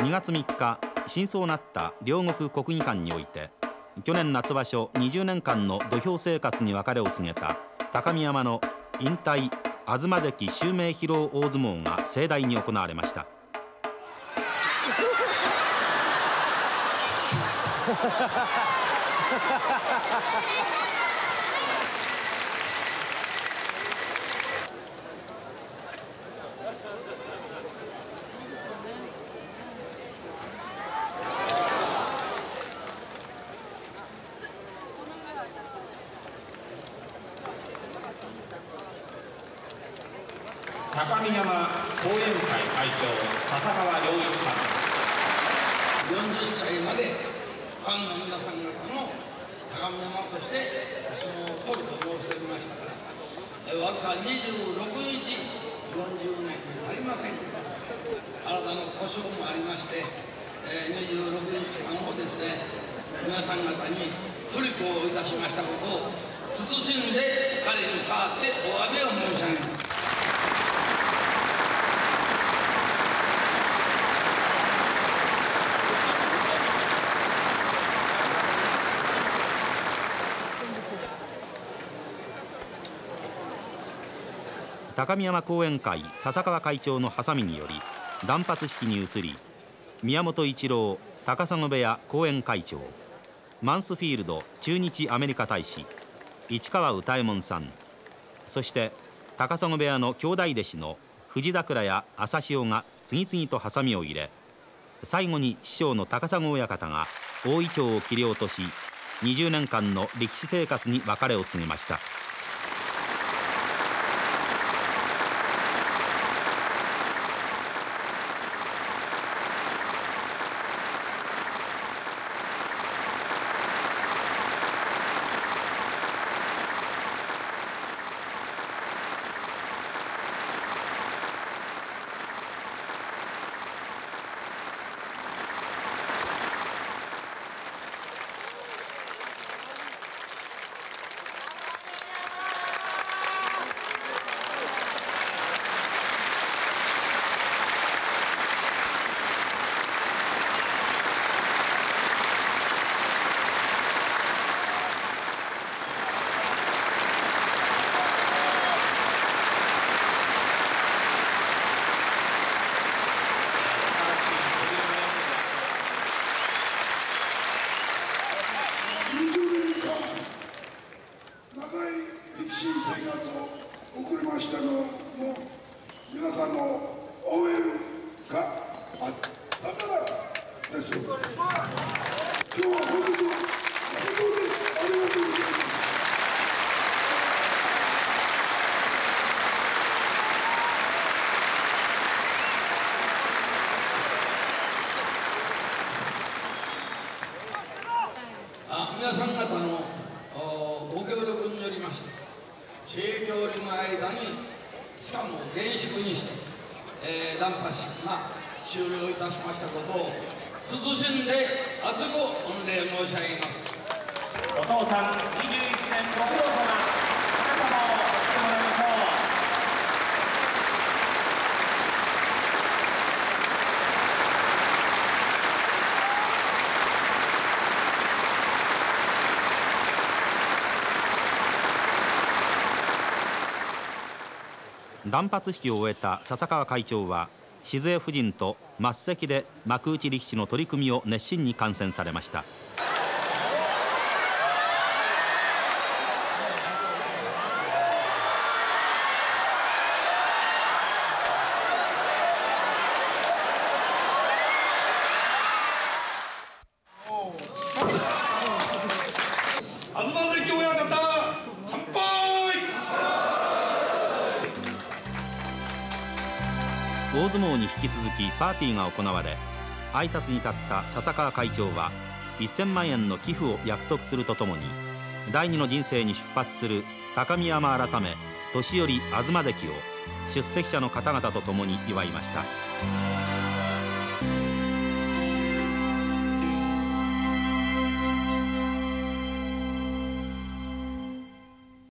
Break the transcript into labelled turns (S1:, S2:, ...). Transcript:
S1: 2月3日、真相なった両国国技館において、去年夏場所20年間の土俵生活に別れを告げた高見山の引退東関襲名披露大相撲が盛大に行われました。
S2: 高見山後援会会長笹川良一さん。
S3: 40歳までファンの皆さん方の高見山として相撲を取ると申しておりましたから、わずか26日40年になりません。体の故障もありまして、26日間をですね、皆さん方に不利をいたしましたことを謹んで彼に代わってお詫びを申し上げます。
S1: 高見山後援会笹川会長のハサミにより断髪式に移り、宮本一郎高砂部屋後援会長、マンスフィールド駐日アメリカ大使市川歌右衛門さん、そして高砂部屋の兄弟弟子の藤桜や朝潮が次々とハサミを入れ、最後に師匠の高砂親方が大イチョウを切り落とし、20年間の力士生活に別れを告げました。
S4: 皆さんの応援があったからです。今日は本当にありがとうございます。
S3: 皆さん方のご協力によりまして、盛況の間にしかも厳粛にして、断髪式が終了いたしましたことを謹んで厚く御礼申し上げます。
S2: お父さん21年ご苦労様、皆様をおしてもらいましょう。
S1: 断髪式を終えた笹川会長は静江夫人と末席で幕内力士の取り組みを熱心に観戦されました。
S4: 東関親方、乾杯。
S1: 大相撲に引き続きパーティーが行われ、挨拶に立った笹川会長は1000万円の寄付を約束するとともに、第二の人生に出発する高見山改め年寄東関を出席者の方々と共に祝いました。